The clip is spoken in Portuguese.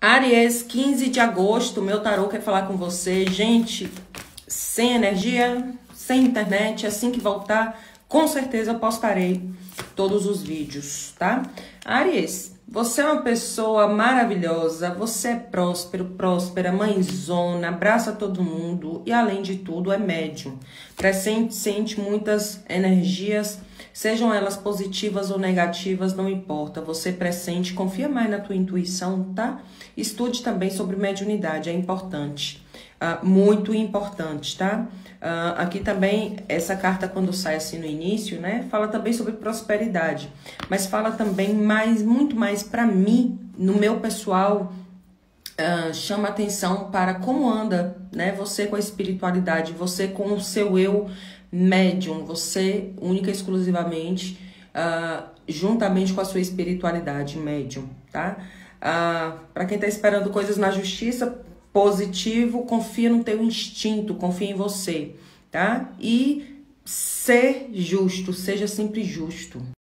Áries, 15 de agosto, meu tarô quer falar com você. Gente, sem energia, sem internet, assim que voltar, com certeza eu postarei todos os vídeos, tá? Áries, você é uma pessoa maravilhosa, você é próspero, próspera, mãezona, abraça todo mundo e, além de tudo, é médium. Sente muitas energias, sejam elas positivas ou negativas, não importa. Você pressente, confia mais na tua intuição, tá? Estude também sobre mediunidade, é importante. Muito importante, tá? Aqui também, essa carta quando sai assim no início, né? Fala também sobre prosperidade, mas fala também muito mais para mim, no meu pessoal, chama atenção para como anda, né? Você com a espiritualidade, você com o seu eu médium, você única e exclusivamente, juntamente com a sua espiritualidade médium, tá? Para quem tá esperando coisas na justiça, positivo, confia no teu instinto, confia em você, tá? E ser justo, seja sempre justo.